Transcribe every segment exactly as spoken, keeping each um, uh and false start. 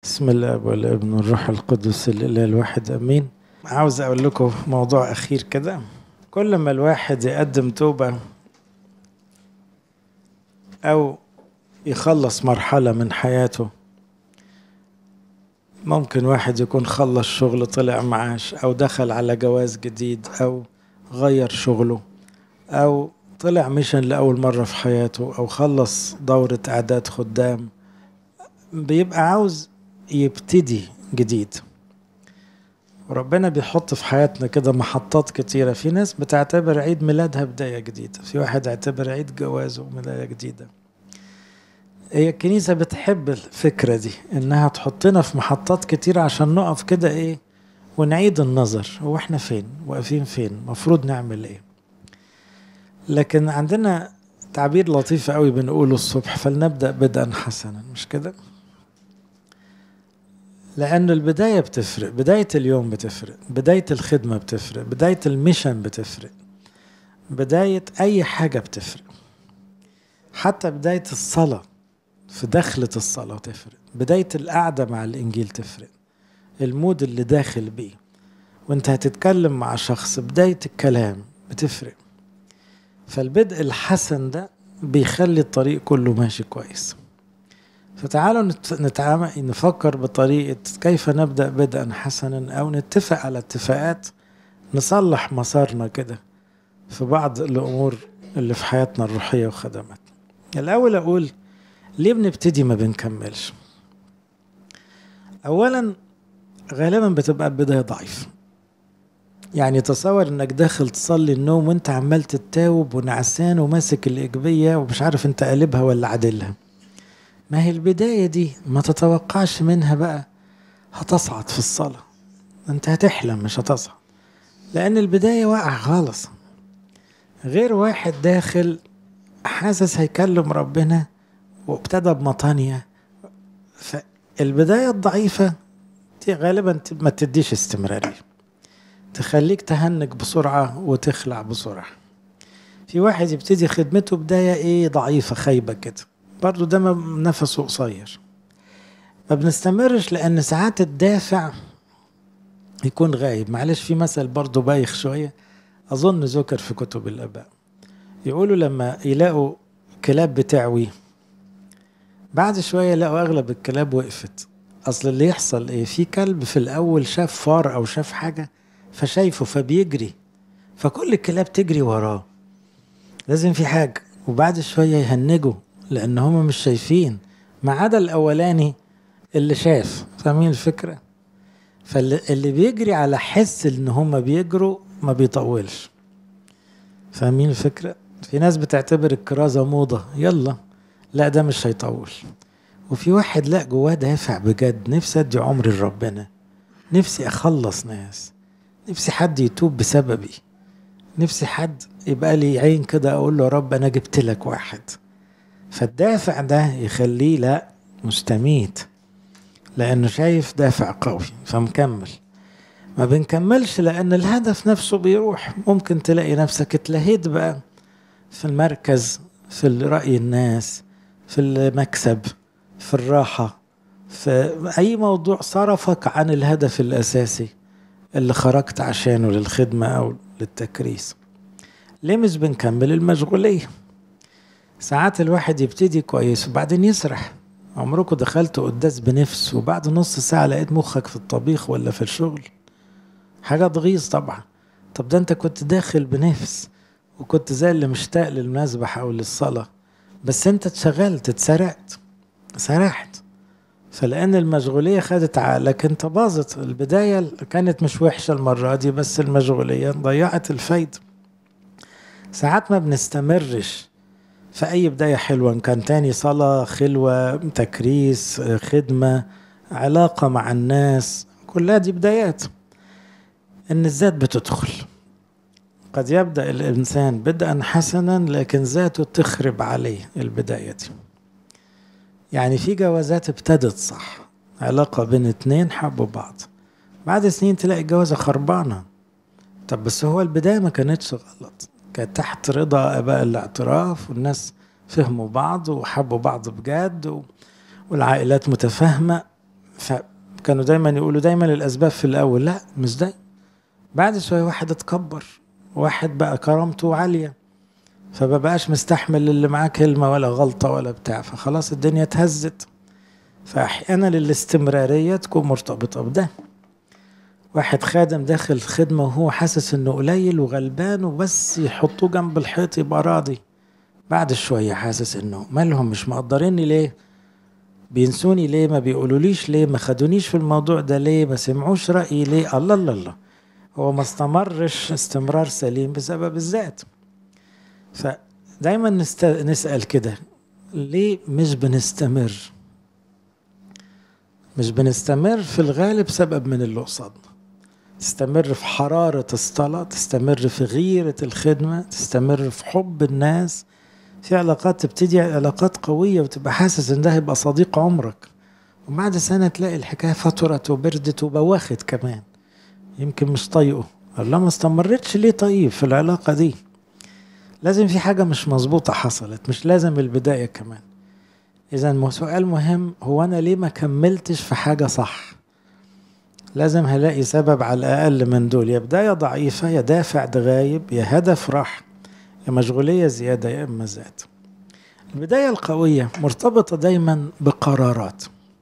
بسم الله والابن والروح القدس الإله الواحد أمين. عاوز أقول لكم موضوع أخير كده. كل ما الواحد يقدم توبة أو يخلص مرحلة من حياته، ممكن واحد يكون خلص شغل طلع معاش، أو دخل على جواز جديد، أو غير شغله، أو طلع ميشن لأول مرة في حياته، أو خلص دورة إعداد خدام، بيبقى عاوز يبتدي جديد. وربنا بيحط في حياتنا كده محطات كتيرة. في ناس بتعتبر عيد ميلادها بداية جديدة، في واحد يعتبر عيد جوازه بداية جديدة. هي الكنيسة بتحب الفكرة دي، انها تحطنا في محطات كتيرة عشان نقف كده ايه ونعيد النظر، هو احنا فين واقفين، فين مفروض نعمل ايه. لكن عندنا تعبير لطيف قوي بنقوله الصبح: فلنبدأ بدءا حسنا، مش كده؟ لأن البداية بتفرق، بداية اليوم بتفرق، بداية الخدمة بتفرق، بداية الميشن بتفرق، بداية أي حاجة بتفرق. حتى بداية الصلاة، في دخلة الصلاة تفرق، بداية القعدة مع الإنجيل تفرق، المود اللي داخل بيه وانت هتتكلم مع شخص، بداية الكلام بتفرق. فالبدء الحسن ده بيخلي الطريق كله ماشي كويس. فتعالوا نتعامل نفكر بطريقة كيف نبدأ بدءا حسنا، أو نتفق على اتفاقات نصلح مسارنا كده في بعض الأمور اللي في حياتنا الروحية وخدماتنا. الأول أقول ليه بنبتدي ما بنكملش؟ أولا غالبا بتبقى البداية ضعيف. يعني تصور انك داخل تصلي النوم وانت عمال تتاوب ونعسان وماسك الإجبية ومش عارف انت قلبها ولا عدلها. ما هي البداية دي ما تتوقعش منها بقى هتصعد في الصلاة، انت هتحلم مش هتصعد، لأن البداية واقع خالص. غير واحد داخل حاسس هيكلم ربنا وابتدى بمطانية. فالبداية الضعيفة دي غالبا ما تديش استمرارية، تخليك تهنج بسرعة وتخلع بسرعة. في واحد يبتدي خدمته بداية ايه ضعيفة خايبة كده، برضو ده نفسه قصير، ما بنستمرش، لأن ساعات الدافع يكون غايب. معلش، في مثل برضو بايخ شوية، أظن ذكر في كتب الآباء، يقولوا لما يلاقوا كلاب بتعوي، بعد شوية يلاقوا أغلب الكلاب وقفت. أصل اللي يحصل إيه؟ في كلب في الأول شاف فار أو شاف حاجة فشايفه فبيجري، فكل الكلاب تجري وراه، لازم في حاجة. وبعد شوية يهنجوا لأن هم مش شايفين، ما عدا الأولاني اللي شاف. فاهمين الفكرة؟ فاللي بيجري على حس إن هم بيجروا ما بيطولش. فاهمين الفكرة؟ في ناس بتعتبر الكرازة موضة، يلا لا ده مش هيطول. وفي واحد لا جواه دافع بجد، نفسي ادي عمري لربنا، نفسي اخلص ناس، نفسي حد يتوب بسببي، نفسي حد يبقى لي عين كده اقول له يا رب انا جبت لك واحد. فالدافع ده يخليه لا مستميت، لانه شايف دافع قوي فمكمل. ما بنكملش لان الهدف نفسه بيروح. ممكن تلاقي نفسك اتلهيت بقى في المركز، في رأي الناس، في المكسب، في الراحة، في أي موضوع صرفك عن الهدف الأساسي اللي خرجت عشانه للخدمة أو للتكريس. ليه مش بنكمل؟ المشغولية. ساعات الواحد يبتدي كويس وبعدين يسرح. عمركم دخلتوا قداس بنفس وبعد نص ساعة لقيت مخك في الطبيخ ولا في الشغل؟ حاجة تغيظ طبعا. طب ده انت كنت داخل بنفس وكنت زي اللي مشتاق للمسبح أو للصلاة، بس انت اتشغلت، اتسرعت، سرحت. فلأن المشغولية خدت عقلك انت، باظت. البداية كانت مش وحشة المرة دي، بس المشغولية ضيعت الفايدة. ساعات ما بنستمرش في أي بداية حلوة، إن كان تاني صلاة، خلوة، تكريس، خدمة، علاقة مع الناس، كلها دي بدايات. إن الذات بتدخل. قد يبدأ الإنسان بدءا حسنا لكن ذاته تخرب عليه البداية دي. يعني في جوازات ابتدت صح، علاقة بين اتنين حبوا بعض، بعد سنين تلاقي الجوازة خربانة. طب بس هو البداية ما كانتش غلط، كانت تحت رضا آباء الاعتراف، والناس فهموا بعض وحبوا بعض بجد، والعائلات متفاهمة. فكانوا دايما يقولوا دايما الأسباب في الأول، لا مش ده. بعد شوية واحد اتكبر، واحد بقى كرامته عالية، فمبقاش مستحمل اللي معاه كلمة ولا غلطة ولا بتاع، فخلاص الدنيا اتهزت. فأحيانا الاستمرارية تكون مرتبطة بده. واحد خادم داخل خدمة وهو حاسس انه قليل وغلبان، وبس يحطوه جنب الحيط يبقى راضي. بعد شوية حاسس انه مالهم، مش مقدريني ليه، بينسوني ليه، ما بيقولوليش ليه، ما خدونيش في الموضوع ده ليه، ما سمعوش رأيي ليه. الله الله الله، هو ما استمرش استمرار سليم بسبب الذات. فدايما نست... نسأل كده، ليه مش بنستمر؟ مش بنستمر في الغالب سبب من اللي قصادنا. تستمر في حرارة الصلاة، تستمر في غيرة الخدمة، تستمر في حب الناس، في علاقات تبتدي علاقات قوية وتبقى حاسس ان ده هيبقى صديق عمرك، وبعد سنة تلاقي الحكاية فترت وبردت وبوخت كمان، يمكن مش طايقه. الله، ما استمرتش ليه؟ طيب في العلاقة دي لازم في حاجة مش مظبوطة حصلت، مش لازم البداية كمان. إذا سؤال مهم، هو أنا ليه ما كملتش في حاجة صح؟ لازم هلاقي سبب على الأقل من دول، يا بداية ضعيفة، يا دافع غايب، يا هدف راح، يا مشغولية زيادة، يا إما ذات. البداية القوية مرتبطة دايما بقرارات.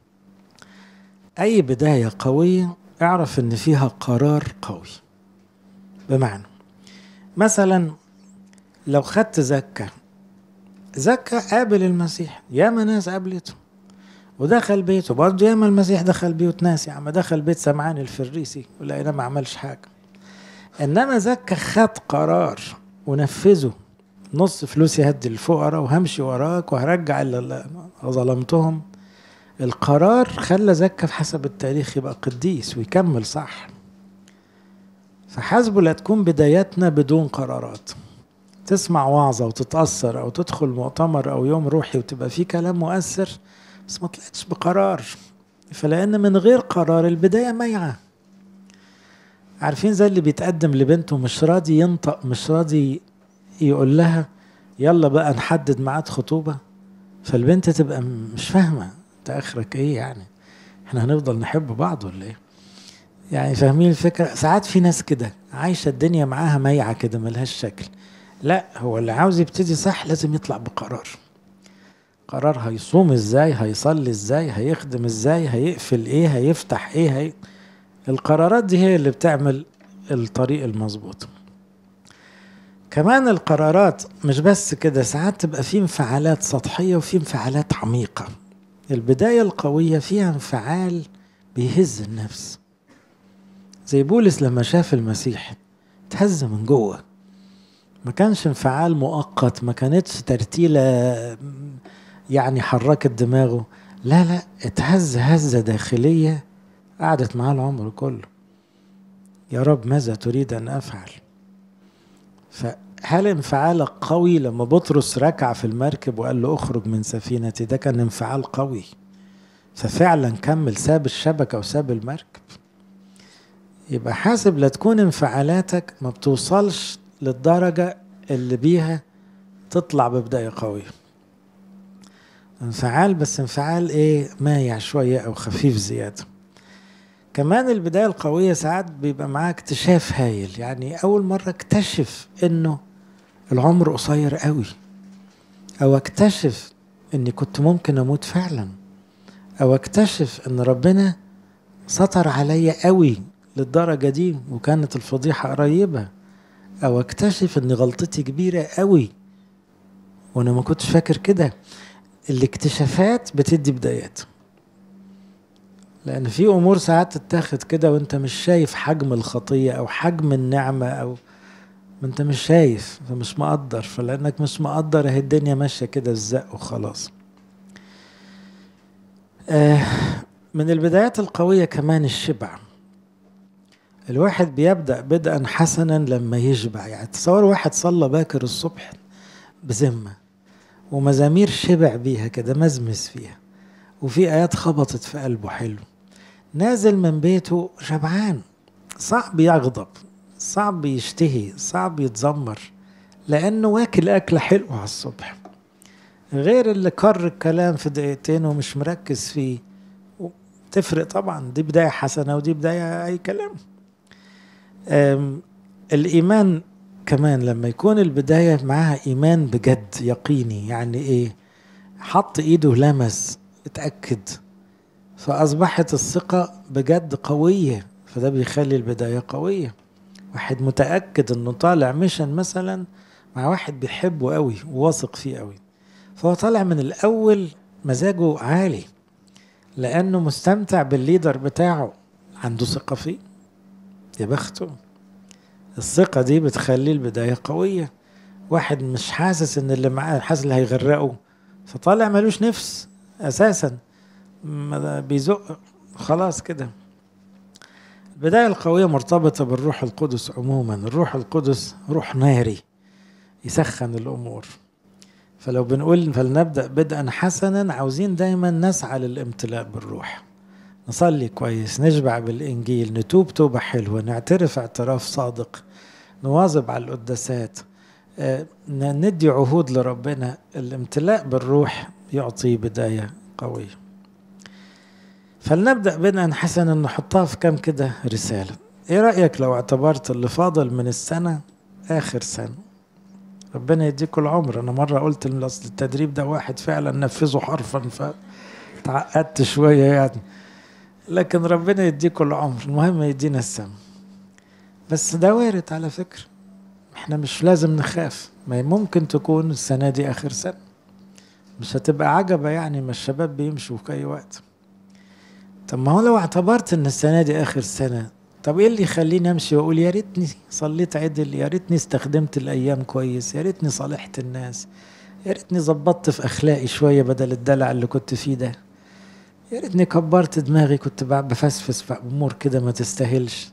أي بداية قوية اعرف إن فيها قرار قوي. بمعنى مثلا لو خدت زكا، زكا قابل المسيح، ياما ناس قابلته ودخل بيته، برضه ياما المسيح دخل بيوت ناس، يا عم دخل بيت سمعان الفريسي ولقينا ما عملش حاجة. إنما زكا خد قرار ونفذه، نص فلوسي هدي الفقراء وهمشي وراك وهرجع اللي ظلمتهم. القرار خلى زكا في حسب التاريخ يبقى قديس ويكمل صح. فحسبه لا تكون بداياتنا بدون قرارات. تسمع وعظة وتتأثر أو تدخل مؤتمر أو يوم روحي وتبقى فيه كلام مؤثر، بس ما طلعتش بقرار، فلأن من غير قرار البداية ميعة. عارفين زي اللي بيتقدم لبنته مش راضي ينطق، مش راضي يقول لها يلا بقى نحدد ميعاد خطوبة، فالبنت تبقى مش فاهمة انت اخرك ايه، يعني احنا هنفضل نحب بعض ولا ايه؟ يعني فاهمين الفكرة؟ ساعات في ناس كده عايشة الدنيا معاها ميعة كده ملهاش شكل. لا، هو اللي عاوز يبتدي صح لازم يطلع بقرار. قرار هيصوم ازاي، هيصلي ازاي، هيخدم ازاي، هيقفل ايه، هيفتح ايه، هي... القرارات دي هي اللي بتعمل الطريق المظبوط. كمان القرارات مش بس كده، ساعات تبقى في انفعالات سطحية وفي انفعالات عميقة. البداية القوية فيها انفعال بيهز النفس، زي بولس لما شاف المسيح تهز من جوه. ما كانش انفعال مؤقت، ما كانتش ترتيلة يعني حركت دماغه، لا لا، اتهز هزة داخلية قعدت معاه العمر كله. يا رب ماذا تريد أن أفعل؟ فهل انفعالك قوي لما بطرس ركع في المركب وقال له اخرج من سفينتي؟ ده كان انفعال قوي، ففعلا كمل، ساب الشبكة وساب المركب. يبقى حاسب لا تكون انفعالاتك ما بتوصلش للدرجة اللي بيها تطلع ببداية قوية. انفعال بس انفعال ايه، مايع شوية او خفيف زيادة. كمان البداية القوية ساعات بيبقى معاه اكتشاف هايل، يعني اول مرة اكتشف انه العمر قصير قوي، او اكتشف اني كنت ممكن اموت فعلا، او اكتشف ان ربنا سطر عليا قوي للدرجة دي وكانت الفضيحة قريبة، او اكتشف ان غلطتي كبيرة قوي وانا ما كنتش فاكر كده. الاكتشافات بتدي بدايات، لان في امور ساعات تتاخد كده وانت مش شايف حجم الخطية او حجم النعمة، او ما انت مش شايف فمش مقدر، فلانك مش مقدر اهي الدنيا ماشية كده الزق وخلاص. آه من البدايات القوية كمان الشبع. الواحد بيبدأ بدءا حسنا لما يشبع. يعني تصور واحد صلى باكر الصبح بذمة ومزامير شبع بيها كده، مزمز فيها، وفي آيات خبطت في قلبه حلو، نازل من بيته شبعان، صعب يغضب، صعب يشتهي، صعب يتذمر، لأنه واكل أكلة حلوة على الصبح، غير اللي كر الكلام في دقيقتين ومش مركز فيه. تفرق طبعا، دي بداية حسنة ودي بداية أي كلام. الإيمان كمان لما يكون البداية معها إيمان بجد يقيني، يعني إيه؟ حط إيده لمس اتأكد، فأصبحت الثقة بجد قوية، فده بيخلي البداية قوية. واحد متأكد إنه طالع ميشن مثلا مع واحد بيحبه قوي وواثق فيه قوي، فهو طالع من الأول مزاجه عالي لأنه مستمتع بالليدر بتاعه، عنده ثقة فيه، يا بخته. الثقة دي بتخلي البداية قوية. واحد مش حاسس ان اللي معاه حاسس اللي هيغرقه، فطالع ملوش نفس اساسا، بيزق خلاص كده. البداية القوية مرتبطة بالروح القدس عموما. الروح القدس روح ناري يسخن الامور. فلو بنقول فلنبدأ بدءا حسنا، عاوزين دايما نسعى للامتلاء بالروح، نصلي كويس، نشبع بالإنجيل، نتوب توبة حلوة، نعترف اعتراف صادق، نواظب على القداسات، آه، ندي عهود لربنا. الامتلاء بالروح يعطي بداية قوية. فلنبدأ بدءا حسنا نحطها في كام كده رسالة. ايه رأيك لو اعتبرت اللي فاضل من السنة آخر سنة؟ ربنا يديكوا العمر. أنا مرة قلت التدريب ده واحد فعلا نفذه حرفا فتعقدت شوية يعني، لكن ربنا يديكوا العمر، المهم يدينا السم. بس ده وارد على فكرة، احنا مش لازم نخاف، ما ممكن تكون السنة دي آخر سنة، مش هتبقى عجبة يعني، ما الشباب بيمشوا في أي وقت. طب ما هو لو اعتبرت ان السنة دي آخر سنة، طب ايه اللي يخليني امشي واقول يا ريتني صليت عدل، يا ريتني استخدمت الأيام كويس، يا ريتني صالحت الناس، يا ريتني ظبطت في أخلاقي شوية بدل الدلع اللي كنت فيه ده، يا ريتني كبرت دماغي كنت بفسفس في امور كده ما تستاهلش.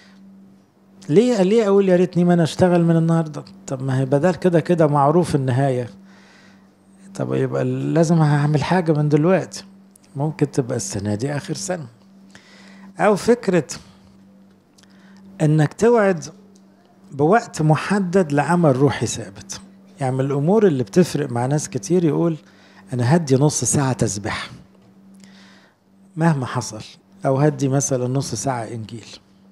ليه ليه اقول يا ريتني ما انا اشتغل من النهارده؟ طب ما هي بدل كده كده معروف النهايه، طب يبقى لازم هعمل حاجه من دلوقتي. ممكن تبقى السنه دي اخر سنه. او فكره انك توعد بوقت محدد لعمل روحي ثابت. يعني من الامور اللي بتفرق مع ناس كتير يقول انا هدي نص ساعه تسبيح مهما حصل، او هدي مثلا نص ساعة انجيل،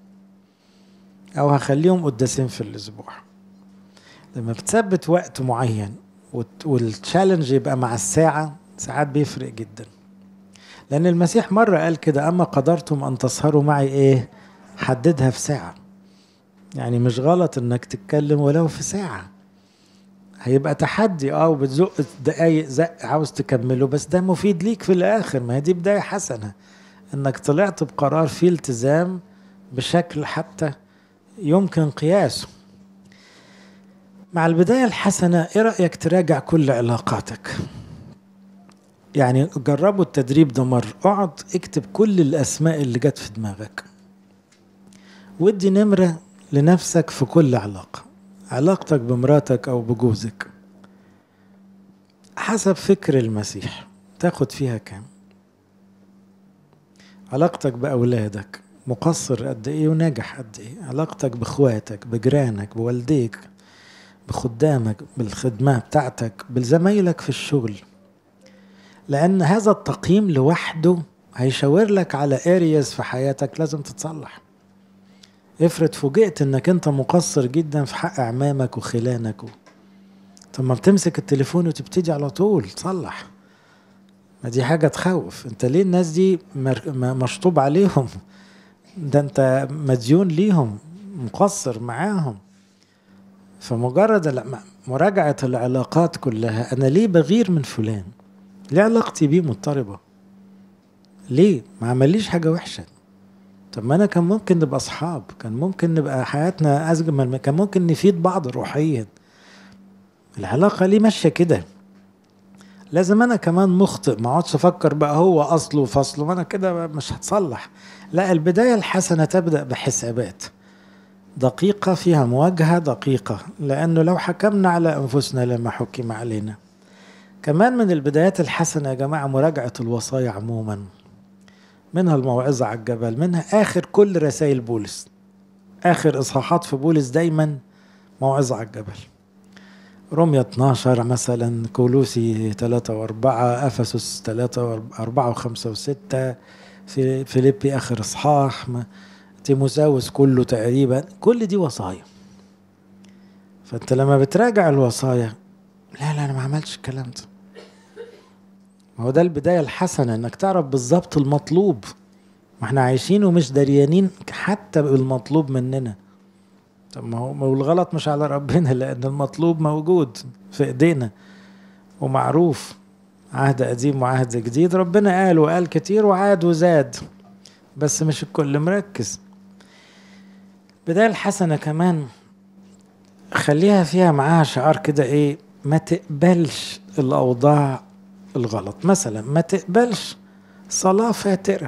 او هخليهم قداسين في الاسبوع. لما بتثبت وقت معين والتشالنج يبقى مع الساعة، ساعات بيفرق جدا. لان المسيح مرة قال كده اما قدرتم ان تسهروا معي ايه، حددها في ساعة. يعني مش غلط انك تتكلم ولو في ساعة، هيبقى تحدي اه وبتزق دقايق زق عاوز تكمله، بس ده مفيد ليك في الاخر. ما هي دي بداية حسنة، انك طلعت بقرار فيه التزام بشكل حتى يمكن قياسه. مع البداية الحسنة ايه رأيك تراجع كل علاقاتك؟ يعني جربوا التدريب ده مرة، اقعد اكتب كل الاسماء اللي جت في دماغك، ودي نمرة لنفسك في كل علاقة. علاقتك بمراتك او بجوزك حسب فكر المسيح تاخد فيها كام؟ علاقتك بأولادك مقصر قد ايه وناجح قد ايه؟ علاقتك باخواتك، بجيرانك، بوالديك، بخدامك، بالخدمة بتاعتك، بالزمايلك في الشغل. لأن هذا التقييم لوحده هيشاور لك على areas في حياتك لازم تتصلح. افرض فوجئت انك انت مقصر جدا في حق اعمامك وخلانك و... طب ما بتمسك التليفون وتبتدي على طول تصلح. ما دي حاجة تخوف. انت ليه الناس دي مر... مشطوب عليهم؟ ده انت مديون ليهم، مقصر معاهم. فمجرد مراجعة العلاقات كلها، انا ليه بغير من فلان؟ ليه علاقتي بيه مضطربة؟ ليه؟ ما عمليش حاجة وحشة. طب ما انا كان ممكن نبقى اصحاب، كان ممكن نبقى حياتنا اجمل، كان ممكن نفيد بعض روحيا. العلاقة ليه ماشية كده؟ لازم انا كمان مخطئ ما اقعدش افكر بقى هو اصله وفصله، ما انا كده مش هتصلح. لا، البداية الحسنة تبدأ بحسابات دقيقة فيها مواجهة دقيقة، لانه لو حكمنا على انفسنا لما حكم علينا. كمان من البدايات الحسنة يا جماعة مراجعة الوصايا عموما، منها الموعظة على الجبل، منها آخر كل رسائل بولس، آخر إصحاحات في بولس دايما موعظة على الجبل. رومية اتناشر مثلا، كولوسي ثلاثة وأربعة، أفسس ثلاثة وأربعة وخمسة وستة، في فيليبي آخر إصحاح، تيموساوس كله تقريبا، كل دي وصايا. فأنت لما بتراجع الوصايا، لا لا أنا ما عملتش الكلام ده. ما هو ده البداية الحسنة، إنك تعرف بالظبط المطلوب. ما احنا عايشين ومش دريانين حتى بالمطلوب مننا. طب ما هو الغلط مش على ربنا، لأن المطلوب موجود في إيدينا ومعروف، عهد قديم وعهد جديد. ربنا قال وقال كتير وعاد وزاد، بس مش الكل مركز. بداية الحسنة كمان خليها فيها معاها شعار كده ايه، ما تقبلش الأوضاع الغلط. مثلا ما تقبلش صلاة فاترة.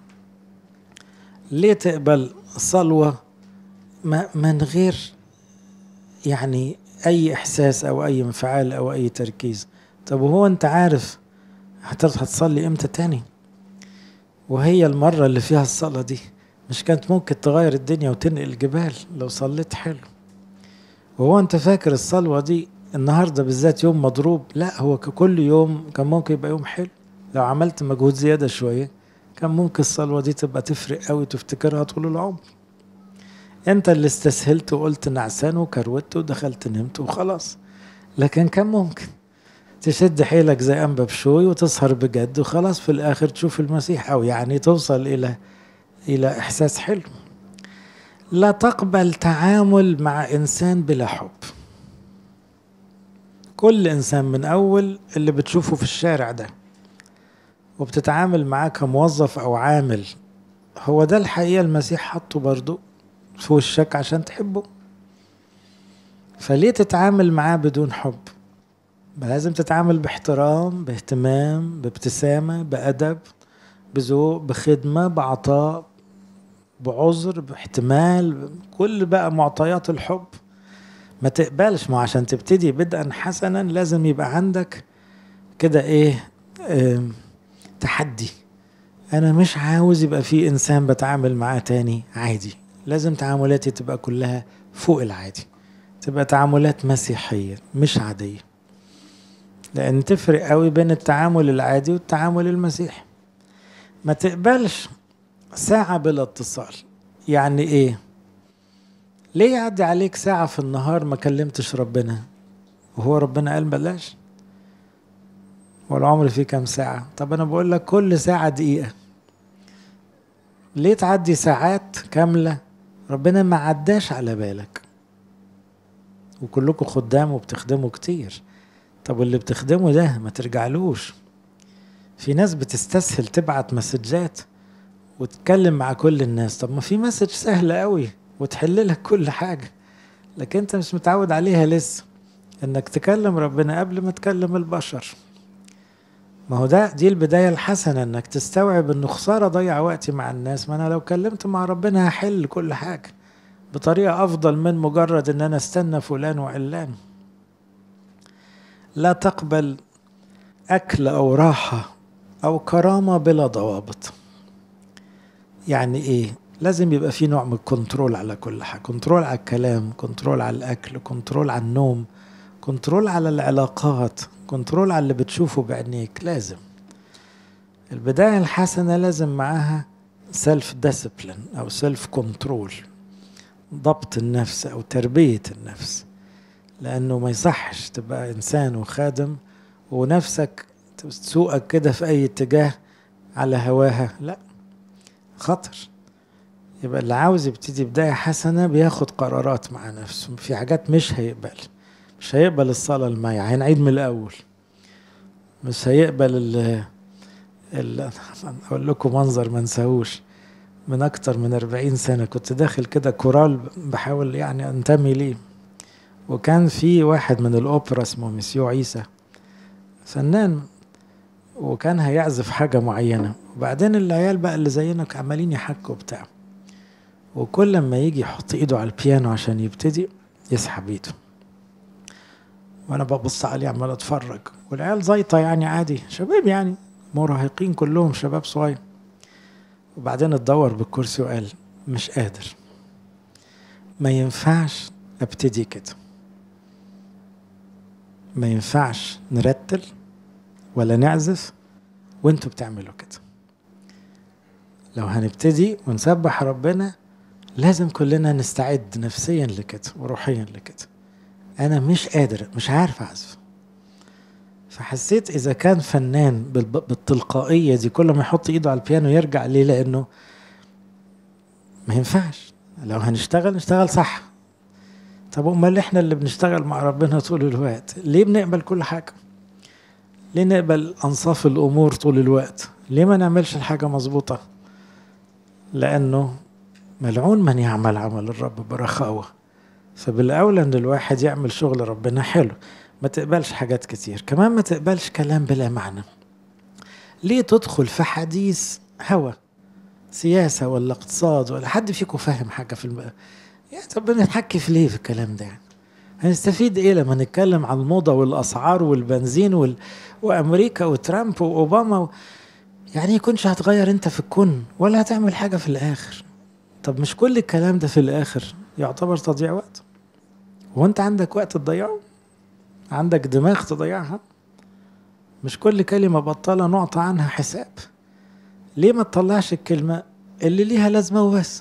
ليه تقبل صلوة ما من غير يعني أي إحساس أو أي انفعال أو أي تركيز؟ طب وهو أنت عارف هتصلي إمتى تاني؟ وهي المرة اللي فيها الصلاة دي مش كانت ممكن تغير الدنيا وتنقل الجبال لو صليت حلو؟ وهو أنت فاكر الصلوة دي النهاردة بالذات يوم مضروب؟ لا، هو كل يوم كان ممكن يبقى يوم حلو. لو عملت مجهود زيادة شوية كان ممكن الصلوة دي تبقى تفرق قوي، تفتكرها طول العمر. انت اللي استسهلت وقلت نعسان وكروت ودخلت نمت وخلاص. لكن كان ممكن تشد حيلك زي أنبا بشوي وتسهر بجد وخلاص، في الآخر تشوف المسيح، أو يعني توصل إلى إلى إحساس حلو. لا تقبل تعامل مع إنسان بلا حب. كل إنسان من أول اللي بتشوفه في الشارع ده وبتتعامل معاه كموظف أو عامل، هو ده الحقيقة المسيح حطه برضو في وشك عشان تحبه. فليه تتعامل معاه بدون حب؟ لازم تتعامل باحترام، باهتمام، بابتسامة، بأدب، بذوق، بخدمة، بعطاء، بعذر، باحتمال، كل بقى معطيات الحب. ما تقبلش، ما عشان تبتدي بدءا حسنا لازم يبقى عندك كده ايه اه تحدي. انا مش عاوز يبقى في انسان بتعامل معاه تاني عادي، لازم تعاملاتي تبقى كلها فوق العادي، تبقى تعاملات مسيحية مش عادية. لان تفرق قوي بين التعامل العادي والتعامل المسيحي. ما تقبلش ساعة بلا اتصال. يعني ايه؟ ليه يعدي عليك ساعة في النهار ما كلمتش ربنا؟ وهو ربنا قال بلاش؟ والعمر فيه كام ساعة؟ طب انا بقول لك كل ساعة دقيقة. ليه تعدي ساعات كاملة ربنا ما عداش على بالك؟ وكلكم خدام وبتخدموا كتير. طب واللي بتخدمه ده ما ترجعلوش. في ناس بتستسهل تبعت مسجات وتتكلم مع كل الناس. طب ما في مسج سهلة قوي وتحل لك كل حاجة، لكن انت مش متعود عليها لسه، انك تكلم ربنا قبل ما تكلم البشر. ما هو ده دي البداية الحسنة، انك تستوعب انه خسارة ضيع وقتي مع الناس. ما انا لو كلمت مع ربنا هحل كل حاجة بطريقة افضل من مجرد ان انا استنى فلان وعلان. لا تقبل اكل او راحة او كرامة بلا ضوابط. يعني ايه؟ لازم يبقى في نوع من الكنترول على كل حاجة، كنترول على الكلام، كنترول على الاكل، كنترول على النوم، كنترول على العلاقات، كنترول على اللي بتشوفه بعينيك. لازم البداية الحسنة لازم معاها سيلف ديسيبلين أو سيلف كنترول، ضبط النفس أو تربية النفس. لأنه ما يصحش تبقى إنسان وخادم ونفسك تسوقك كده في أي اتجاه على هواها، لا، خطر. يبقى اللي عاوز يبتدي بداية حسنة بياخد قرارات مع نفسه. في حاجات مش هيقبل، مش هيقبل الصلاة المايعة، هنعيد من الأول. مش هيقبل ال ال أقول لكم منظر ما نساهوش. من أكتر من أربعين سنة كنت داخل كده كورال بحاول يعني أنتمي ليه، وكان في واحد من الأوبرا اسمه مسيو عيسى، فنان، وكان هيعزف حاجة معينة. وبعدين العيال بقى اللي زينا عمالين يحكوا بتاع، وكل ما يجي يحط ايده على البيانو عشان يبتدي يسحب ايده، وانا ببص عليه عمال اتفرج. والعيال زيطة يعني عادي، شباب يعني مراهقين كلهم، شباب صغير. وبعدين اتدور بالكرسي وقال مش قادر، ما ينفعش ابتدي كده، ما ينفعش نرتل ولا نعزف وانتوا بتعملوا كده. لو هنبتدي ونسبح ربنا لازم كلنا نستعد نفسيا لكده وروحيا لكده. انا مش قادر، مش عارف اعزف. فحسيت اذا كان فنان بالتلقائية دي كل ما يحط ايده على البيانو يرجع ليه، لانه ما ينفعش. لو هنشتغل نشتغل صح. طب امال احنا اللي بنشتغل مع ربنا طول الوقت ليه بنقبل كل حاجة؟ ليه نقبل انصاف الامور طول الوقت؟ ليه ما نعملش الحاجة مظبوطة؟ لانه ملعون من يعمل عمل الرب برخاوة. فبالاولى ان الواحد يعمل شغل ربنا حلو، ما تقبلش حاجات كتير، كمان ما تقبلش كلام بلا معنى. ليه تدخل في حديث هوى سياسة ولا اقتصاد ولا حد فيكم فاهم حاجة في الم... يعني طب نتحكي في ليه في الكلام ده؟ يعني هنستفيد ايه لما نتكلم عن الموضة والاسعار والبنزين وال... وامريكا وترامب واوباما و... يعني يكونش هتغير انت في الكون ولا هتعمل حاجة في الاخر. طب مش كل الكلام ده في الاخر يعتبر تضييع وقت؟ وانت عندك وقت تضيعه؟ عندك دماغ تضيعها؟ مش كل كلمة بطالة نعطى عنها حساب. ليه ما تطلعش الكلمة اللي ليها لازمة وبس؟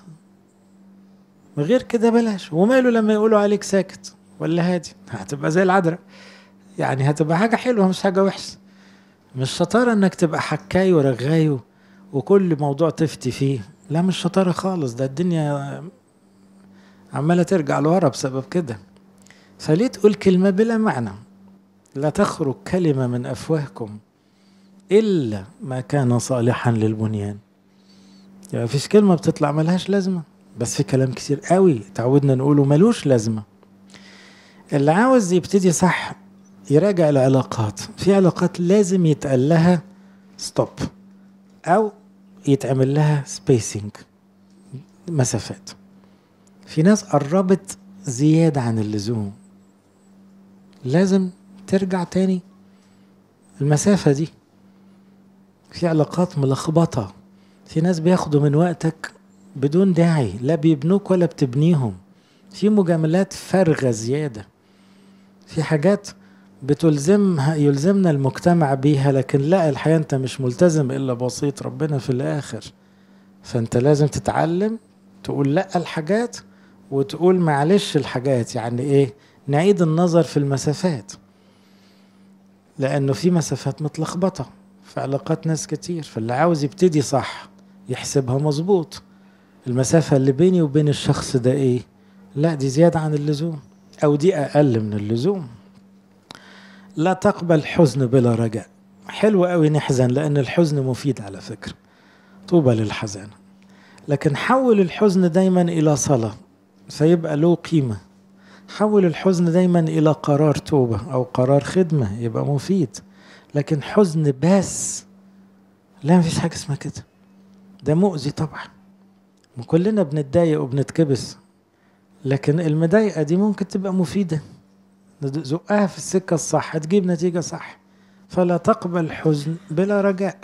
غير كده بلاش. وماله لما يقولوا عليك ساكت ولا هادي؟ هتبقى زي العذراء، يعني هتبقى حاجة حلوة مش حاجة وحشة. مش شطارة انك تبقى حكاي ورغاي وكل موضوع تفتي فيه، لا مش شطارة خالص. ده الدنيا عمالة ترجع لورا بسبب كده. فليه تقول كلمة بلا معنى؟ لا تخرج كلمة من أفواهكم إلا ما كان صالحا للبنيان. يعني مفيش كلمة بتطلع ملهاش لازمة، بس في كلام كتير قوي تعودنا نقوله ملوش لازمة. اللي عاوز يبتدي صح يراجع العلاقات. في علاقات لازم يتقال لها ستوب أو يتعمل لها سبيسينج، مسافات. في ناس قربت زيادة عن اللزوم، لازم ترجع تاني المسافة دي. في علاقات ملخبطة، في ناس بياخدوا من وقتك بدون داعي، لا بيبنوك ولا بتبنيهم. في مجاملات فارغة زيادة، في حاجات بتلزمها يلزمنا المجتمع بيها، لكن لا، الحقيقة انت مش ملتزم الا بوصية ربنا في الاخر. فانت لازم تتعلم تقول لا الحاجات وتقول معلش الحاجات. يعني ايه؟ نعيد النظر في المسافات، لانه في مسافات متلخبطة في علاقات ناس كتير. فاللي عاوز يبتدي صح يحسبها مظبوط. المسافة اللي بيني وبين الشخص ده ايه؟ لا دي زيادة عن اللزوم او دي اقل من اللزوم. لا تقبل حزن بلا رجاء. حلو قوي نحزن، لان الحزن مفيد على فكرة، طوبى للحزانة. لكن حول الحزن دايما الى صلاة فيبقى له قيمة. حول الحزن دايما الى قرار توبة او قرار خدمة يبقى مفيد. لكن حزن بس لا، مفيش حاجة اسمها كده، ده مؤذي طبعا. وكلنا بنتضايق وبنتكبس، لكن المضايقة دي ممكن تبقى مفيدة، زقها في السكة الصح تجيب نتيجة صح. فلا تقبل حزن بلا رجاء.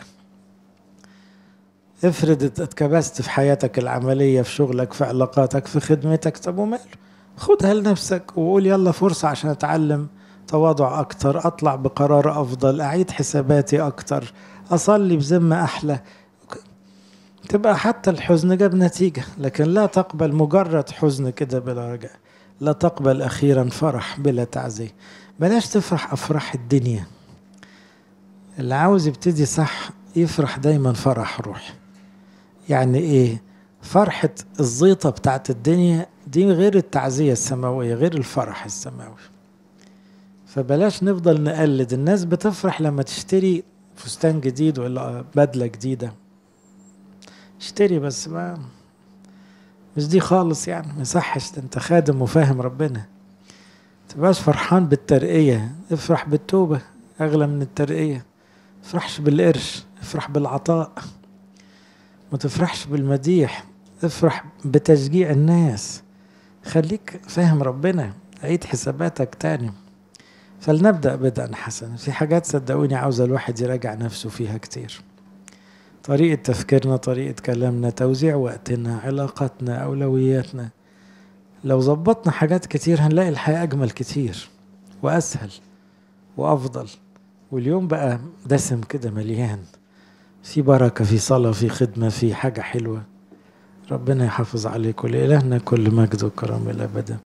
افرض اتكبست في حياتك العملية، في شغلك، في علاقاتك، في خدمتك، طب وماله؟ خدها لنفسك وقول يلا فرصة عشان اتعلم تواضع اكتر، اطلع بقرار افضل، اعيد حساباتي اكتر، اصلي بذمة احلى، تبقى حتى الحزن جاب نتيجة. لكن لا تقبل مجرد حزن كده بلا رجاء. لا تقبل أخيرا فرح بلا تعزية. بلاش تفرح أفراح الدنيا. اللي عاوز يبتدي صح يفرح دايما فرح روحي. يعني ايه؟ فرحة الزيطة بتاعت الدنيا دي غير التعزية السماوية، غير الفرح السماوي. فبلاش نفضل نقلد الناس. بتفرح لما تشتري فستان جديد ولا بدلة جديدة، اشتري بس، ما مش دي خالص. يعني ما يصحش، انت خادم وفاهم ربنا. تبقاش فرحان بالترقية، افرح بالتوبة اغلى من الترقية. افرحش بالقرش، افرح بالعطاء. ما تفرحش بالمديح، افرح بتشجيع الناس. خليك فاهم ربنا، عيد حساباتك تاني. فلنبدأ بدءا حسنا. في حاجات صدقوني عاوزة الواحد يراجع نفسه فيها كتير. طريقة تفكيرنا، طريقة كلامنا، توزيع وقتنا، علاقاتنا، أولوياتنا. لو ظبطنا حاجات كتير هنلاقي الحياة أجمل كتير وأسهل وأفضل. واليوم بقى دسم كده مليان، في بركة، في صلاة، في خدمة، في حاجة حلوة. ربنا يحافظ عليكم، لإلهنا كل مجد وكرم الأبد.